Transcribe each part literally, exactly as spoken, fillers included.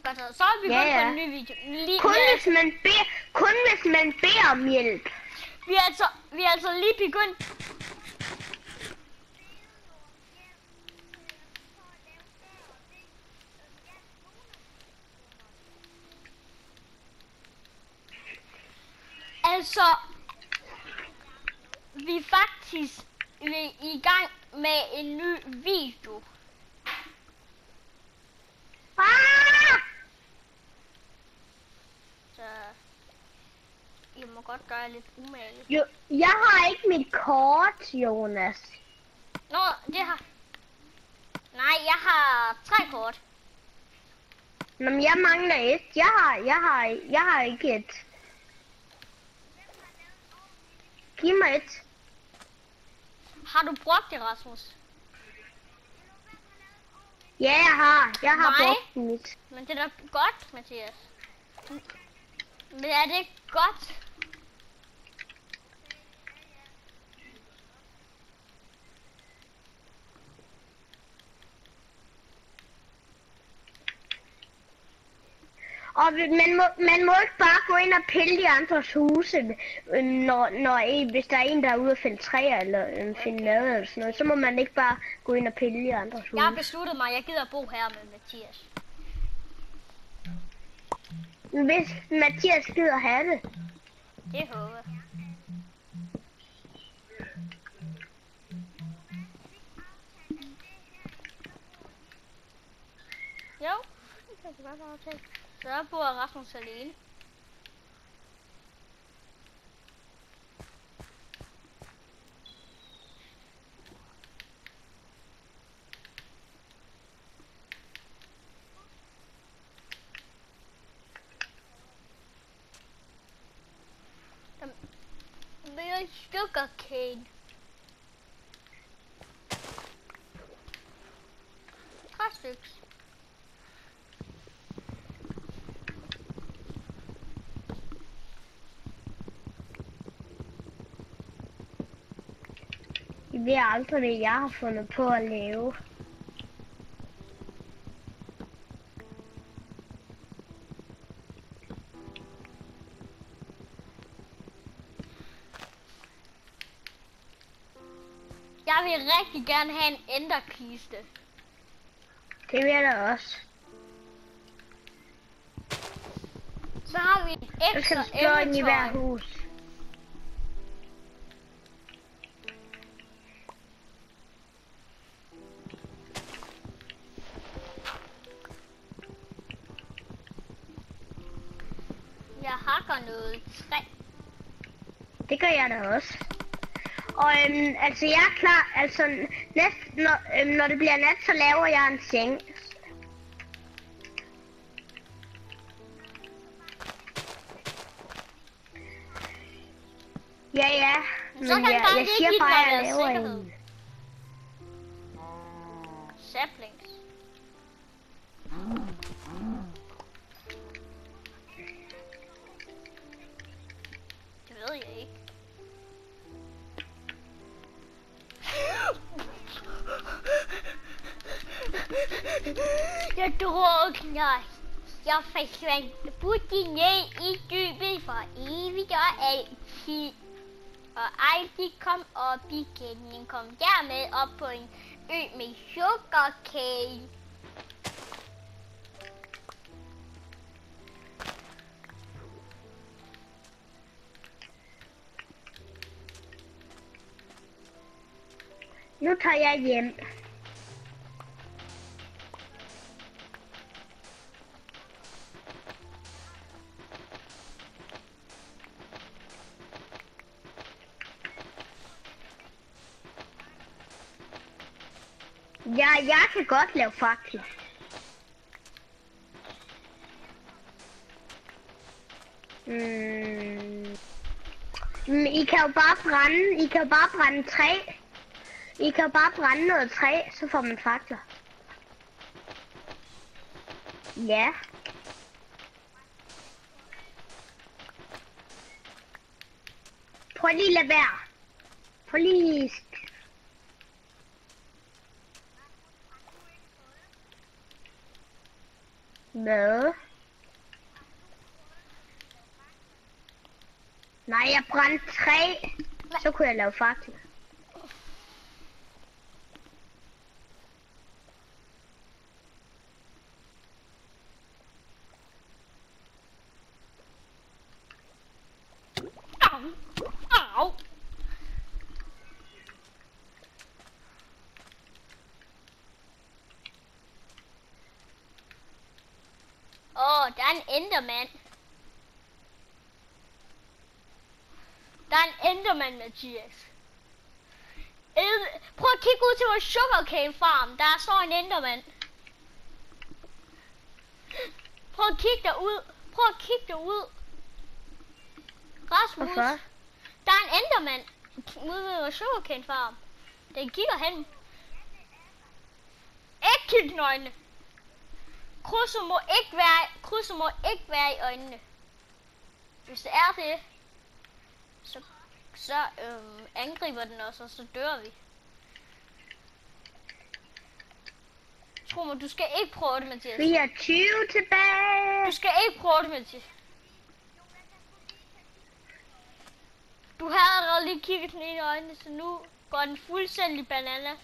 godt så. Så er vi Ja, gået ja. på en ny video. Lige, Kun ja, hvis man beder, kun hvis man beder om hjælp. vi er altså, vi er altså lige begyndt. Altså, vi er faktisk i gang med en ny video. Ah! Så I må godt gøre lidt umage. Jo, jeg har ikke mit kort, Jonas. Nå, det har... Nej, jeg har tre kort. Nå, men jeg mangler et. Jeg har, jeg har, jeg har ikke et. Giv mig et. Har du brugt det, Rasmus? Ja, jeg har. Jeg har Nej. brugt mit. Men det er da godt, Mathias. Men er det ikke godt? Og man må, man må ikke bare gå ind og pille de andres huse, når, når I, hvis der er en, der er ude at fælde træer eller øh, finde mad eller sådan noget, så må man ikke bare gå ind og pille de andres huse. Jeg har besluttet mig, at jeg gider at bo her med Mathias. Hvis Mathias gider have det. Det håber jeg. Jo, det kan jeg godt aftale. Så bor Rasmus alene. Mere sugar cane. Tre stykker. I ved aldrig, hvad jeg har fundet på at lave. Jeg vil rigtig gerne have en enderkiste. Det vil jeg da også. Så har vi en Så skal ekstra du slå ind i hver emmetøj. hus. Jeg hakker noget træ. Det gør jeg da også. Og øhm, altså jeg er klar, altså næst, når, øhm, når det bliver nat, så laver jeg en seng. Ja, ja, men Så kan jeg, bare jeg lige siger give bare, mig at jeg deres laver sikkerhed. en. Saplings. Det ved jeg ikke. Jeg drukner. Jeg forsvandt butti ned i dybet for evigt og altid. Og aldrig kom op igen, men kom dermed op på en ø med sugarcane. Nu tager jeg hjem. Ja, jeg kan godt lave fakler. Mm. Men I kan jo bare brænde, I kan jo bare brænde træ. I kan jo bare brænde noget træ, så får man fakler. Ja. Prøv lige at lade være. Prøv lige. Hvad? Nej, jeg brændte træ. Så kunne jeg lave fakler. Au! Au! Åh, oh, der er en endermand. Der er en endermand, Mathias. Prøv at kigge ud til vores sugarcane farm. Der står en endermand. Prøv at kigge derud. Prøv at kigge derud. Rasmus. Hvorfor? Der er en endermand ude ved vores sugarcane farm. Den kigger hen. Ikke kig i øjnene. Krydset må ikke være, krydset må ikke være i øjnene. Hvis det er det, så, så øhm, angriber den os, og så dør vi. Tro mig, du skal ikke prøve det, Mathias. fireogtyve tilbage. Du skal ikke prøve det, Mathias. Du havde allerede lige kigget den ind i øjnene, så nu går den fuldstændig bananas.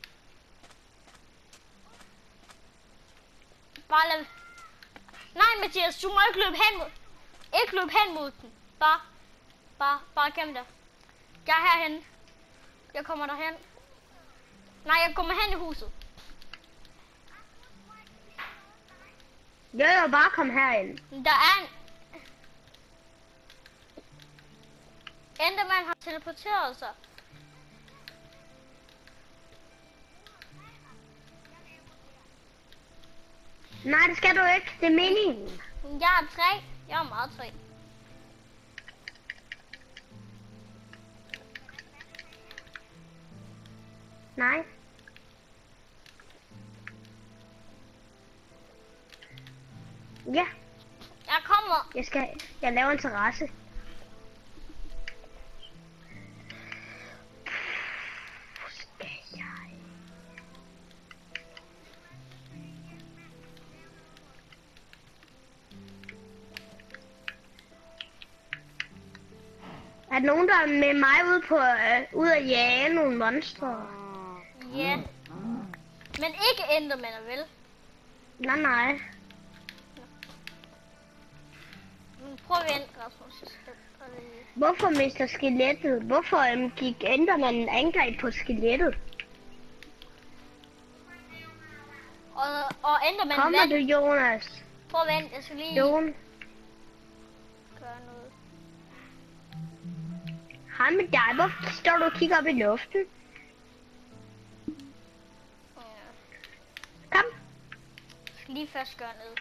Bare lad... Nej, Mathias, du må ikke løbe hen mod... Ikke løbe hen mod den. Bare... Bare... Bare gem dig. Jeg er herhen. Jeg kommer derhen. Nej, jeg kommer hen i huset. Jeg vil bare komme herind. Der er en... Enderman har teleporteret sig. Nej, det skal du ikke. Det er meningen. Jeg er tre. Jeg er meget tre. Nej. Ja. Jeg kommer. Jeg skal... Jeg laver en terrasse. Er der nogen, der er med mig ude på øh, ud at jage nogle monstre? Ja. Men ikke endermænd, vel? Nej, nej. Men prøv at vente, Rasmus. Hvorfor mister skelettet? Hvorfor um, gik endermanden angreb på skelettet? Og, og endermanden... Kommer du, Jonas? Prøv at vente, jeg skal lige... Jonas? Gøre noget. Hej med dig, hvorfor står du og kigger op i luften? Ja. Kom. Jeg skal lige først gøre noget.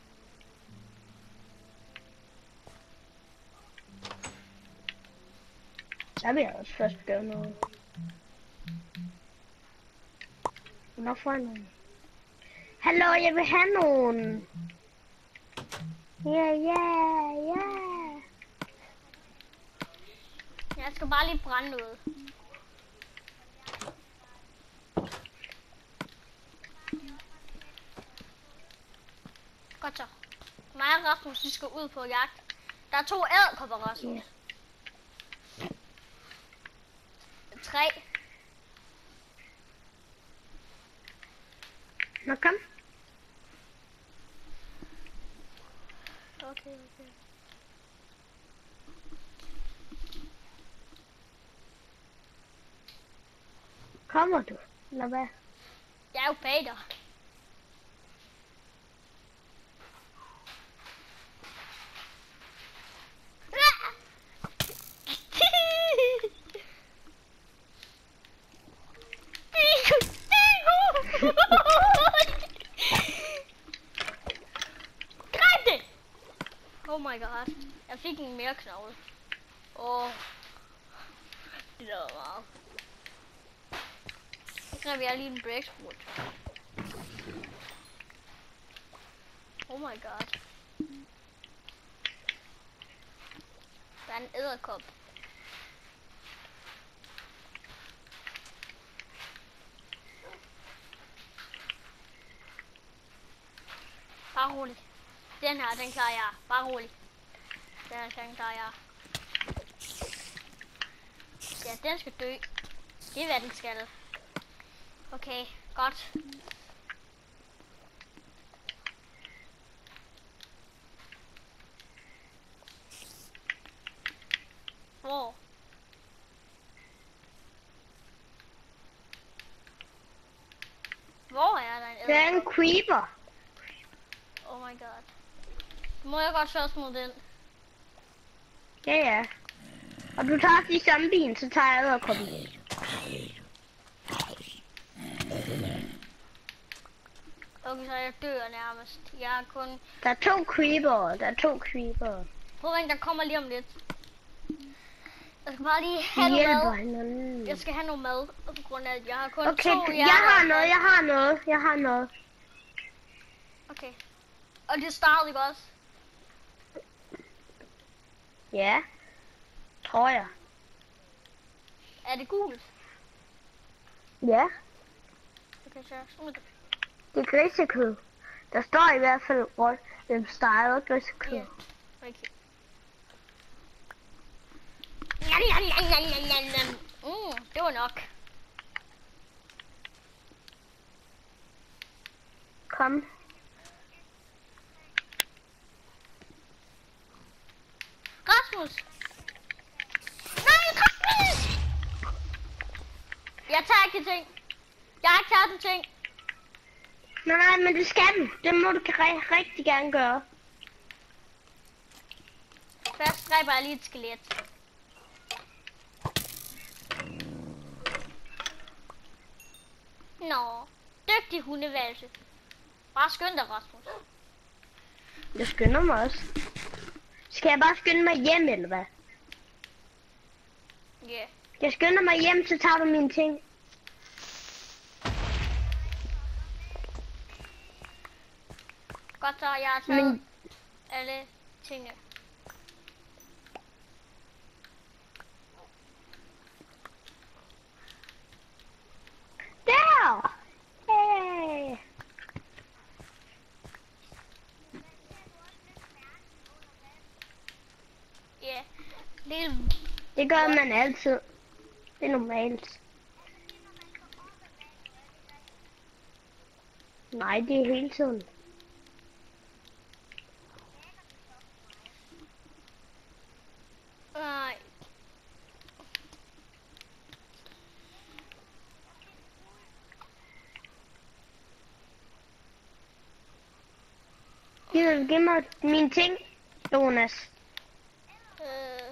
Der vil jeg også først gøre noget. Hvornår får jeg nogen? Hallo, jeg vil have nogen. Ja, ja, ja. Jeg skal bare lige brænde noget. Godt så. Mig og Rasmus, vi skal ud på jagt. Der er to edderkopper, Rasmus. Ja. Tre. Nå, kom. Okay, okay. Kommer du? Eller hvad? Jeg er jo bag dig. Greb det! Oh my god. Jeg fik en mere knogle. Åh. Oh. Det der var meget. Så greb jeg lige en breakswood. Oh my god. Der er en edderkop. Bare rolig. Den her, den klarer jeg. Bare rolig. Den her, den klarer jeg. Ja, den skal dø. Det er hvad den skal. Okay, godt. Hvor? Hvor er der en Der er en creeper. Oh my god. Må jeg godt slås mod den? Ja, ja. Og du tager de zombien, så tager jeg edderkoppen. Okay, så jeg dør nærmest. Jeg er kun... Der er to creeper. Der er to creeper. Prøv at der kommer lige om lidt. Jeg skal bare lige De have noget hjælper mad. hinanden. Jeg skal have noget mad, på grund af, at jeg har kun Okay, to jeg har noget, jeg har noget, jeg har noget. Okay. Og det startede ikke også? Ja. Tror jeg. Er det gult? Ja. Okay, så smid det. Det er grisekød. Der står i hvert fald rødt. Den starter grisekød. Ja. Okay. Njam, njam, njam, njam, njam, njam, njam. Mm, det var nok. Kom. Rasmus! Nej, Rasmus! Jeg tager ikke ting. Jeg har ikke taget den ting. Nej, nej, men det skal du. Det må du ri- rigtig gerne gøre. Først dræber jeg lige et skelet. Nå, dygtig hundevalse. Bare skynd dig, Rasmus. Jeg skynder mig også. Skal jeg bare skynde mig hjem, eller hvad? Ja. Yeah. Jeg skynder mig hjem, så tager du mine ting. Godt så, jeg har taget Men... alle tingene. Der! Hey! Ja, yeah. det er... Det gør man altid. Det er normalt. Nej, det er hele tiden. Nej. Giv, giv mig mine ting, Jonas. Øh.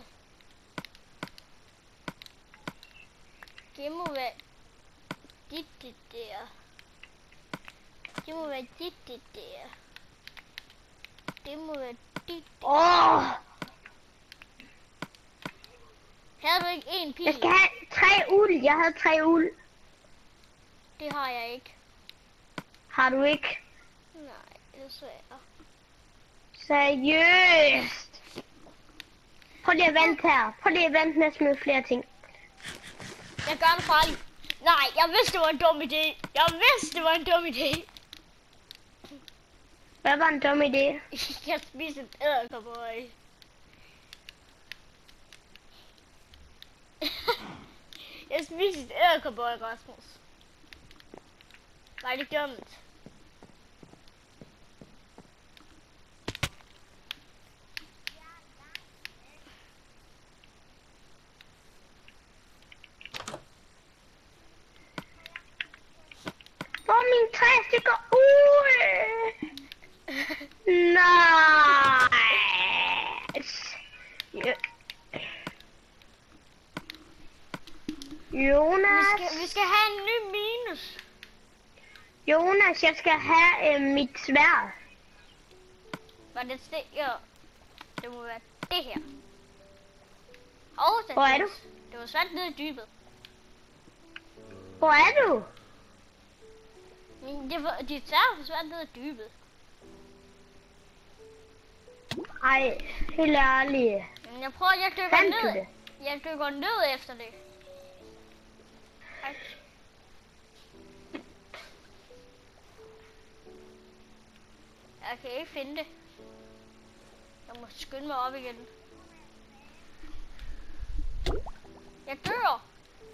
Det må være dit, det der. Det må være dit, det der. Det må være dit. Åh! Oh, Havde du ikke en pil? jeg skal have tre uld. Jeg havde tre uld. Det har jeg ikke. Har du ikke? Nej, desværre. Seriøst? Prøv lige at vente her. Prøv lige at vente med at smide flere ting. Jeg gør det farligt. Nej, jeg vidste, det var en dum idé. Jeg vidste, det var en dum idé. Hvad var en dum idé? Jeg spiste et edderkopøje. Jeg spiste et edderkopøje, Rasmus. Var det dumt? Hvor er mine tre stykker uld? Nej. Ja. Jonas. Vi skal, vi skal have en ny minus. Jonas, jeg skal have øh, mit sværd. Var det sted? Jo. Det må være det her. Og det, Hvor er du? Det var svært nede i dybet. Hvor er du? Men det var, de tager for svært nede i dybet. Ej, helt ærligt. Men jeg prøver, jeg dykker Fandt du ned. det? Jeg dykker ned efter det. Ej. Jeg kan ikke finde det. Jeg må skynde mig op igen. Jeg dør.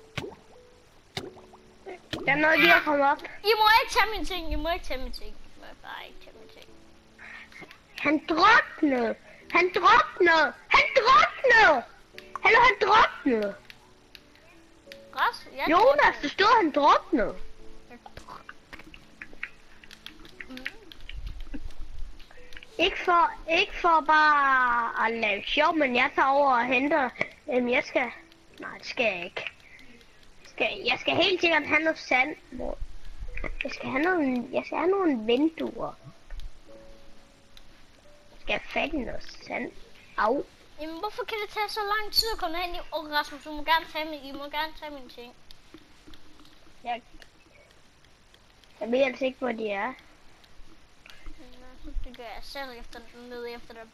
Der er noget lige at komme op. I må ikke tage mine ting. I må ikke tage mine ting. I må bare ikke tage mine ting. Han druknede. Han druknede. Han druknede. Hallo, han druknede. Græs? Jeg Jonas, det stod, han druknede. Ikke for, ikke for bare at lave sjov, men jeg tager over og henter. Øhm, jeg skal... Nej, det skal jeg ikke. Jeg skal, jeg skal helt sikkert have noget sand. Jeg skal have nogle, jeg skal have nogle vinduer. Jeg skal have fat i noget sand. Au. Jamen, hvorfor kan det tage så lang tid at komme hen i? Og Rasmus, du må gerne tage min, I må gerne tage mine ting. Jeg, jeg ved altså ikke, hvor de er. Det gør jeg selv efter ned efter dem.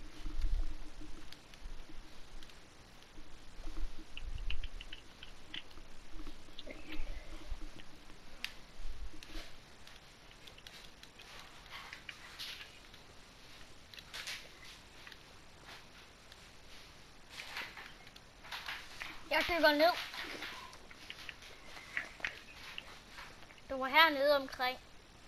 Jeg dykker ned. Du var hernede omkring.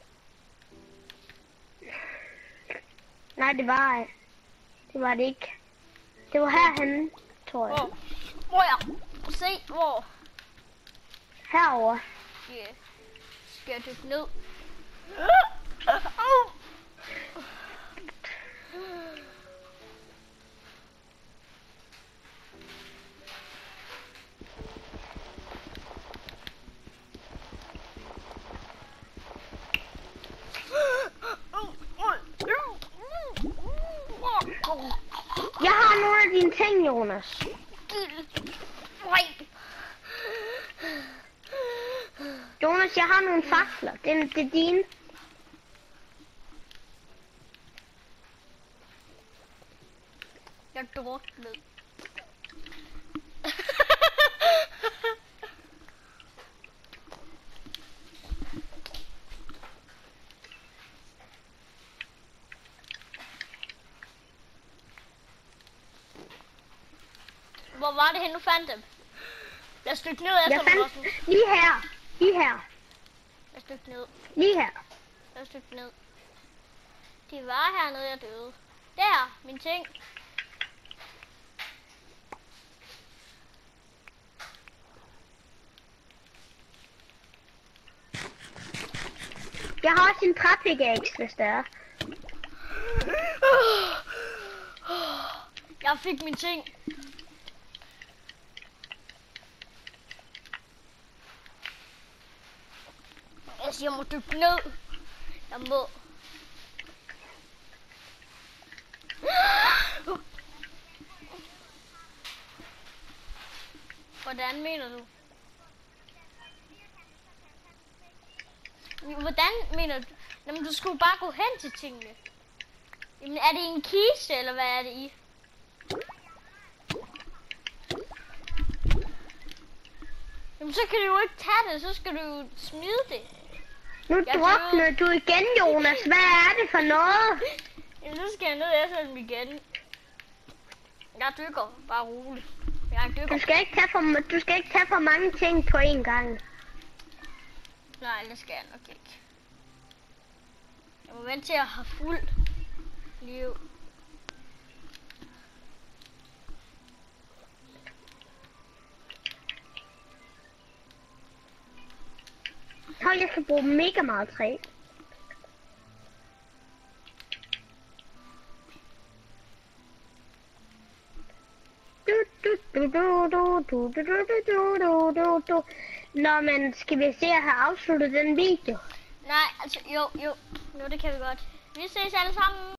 Nej, det var det var det ikke. Det var herhenne, tror jeg. Hvor? Hvor jeg? Se, hvor? Herover. Ja. Yeah. Skal jeg dykke ned? Jeg har nogle af dine ting, Jonas. Jonas, jeg har nogle fakler. Det er, det er dine. Jeg druknede. Hvor var det hen, du fandt dem? Jeg stykte ned efter Jeg dem, fandt Rasmus. lige her. Lige her. Jeg stykte ned. Lige her. Jeg stykte ned. De var hernede, jeg døde. Der, min ting. Jeg har også en træpickaxe, hvis det er. Jeg fik min ting. Altså, jeg må dykke ned. Jeg må. Hvordan mener du? Hvordan mener du? Jamen, du skulle bare gå hen til tingene. Jamen, er det en kiste, eller hvad er det i? Jamen, så kan du jo ikke tage det, så skal du jo smide det. Nu drukner du igen, Jonas. Hvad er det for noget? Jamen, så skal jeg ned efter dem igen. Jeg dykker, bare roligt. Jeg dykker. Du skal ikke tage for, du skal ikke tage for mange ting på én gang. Nej, det skal jeg nok ikke. Jeg må vente til at have fuld liv. Hold, jeg skal bruge mega meget træ. Nå, men skal vi se at have afsluttet den video? Nej, altså jo, jo. Jo, det kan vi godt. Vi ses alle sammen.